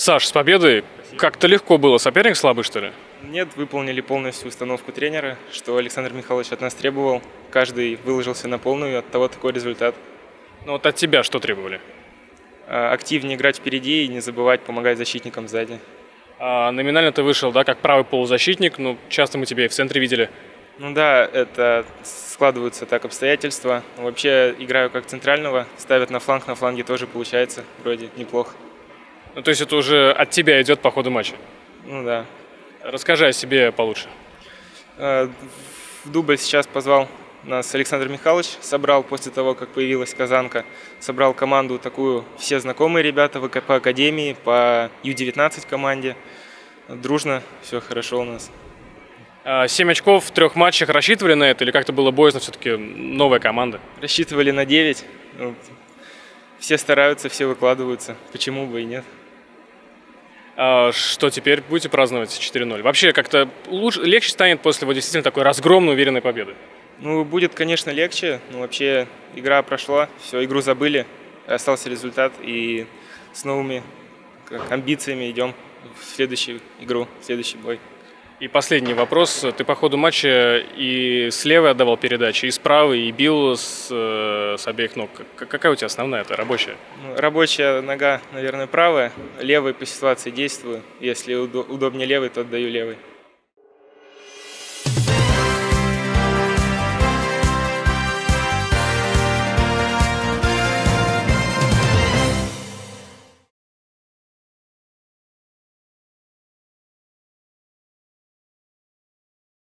Саш, с победой! Как-то легко было. Соперник слабый, что ли? Нет, выполнили полностью установку тренера, что Александр Михайлович от нас требовал. Каждый выложился на полную, от того такой результат. Ну вот от тебя что требовали? Активнее играть впереди и не забывать помогать защитникам сзади. Номинально ты вышел, да, как правый полузащитник, но часто мы тебя и в центре видели. Ну да, это складываются так обстоятельства. Вообще играю как центрального, ставят на фланге тоже получается вроде неплохо. Ну, то есть это уже от тебя идет по ходу матча? Ну да. Расскажи о себе получше. В дубль сейчас позвал нас Александр Михайлович, собрал после того, как появилась Казанка, собрал команду такую, все знакомые ребята по академии, по Ю-19 команде. Дружно, все хорошо у нас. 7 очков в 3 матчах. Рассчитывали на это или как-то было боязно, все-таки новая команда? Рассчитывали на 9. Все стараются, все выкладываются. Почему бы и нет? Что теперь будете праздновать 4-0? Вообще как-то легче станет после вот действительно такой разгромной, уверенной победы? Ну, будет, конечно, легче, но вообще игра прошла, все, игру забыли, остался результат, и с новыми амбициями идем в следующую игру, в следующий бой. И последний вопрос. Ты по ходу матча и с левой отдавал передачи, и с правой, и бил с обеих ног. Какая у тебя основная, это рабочая? Рабочая нога, наверное, правая, левой по ситуации действую. Если удобнее левой, то отдаю левой.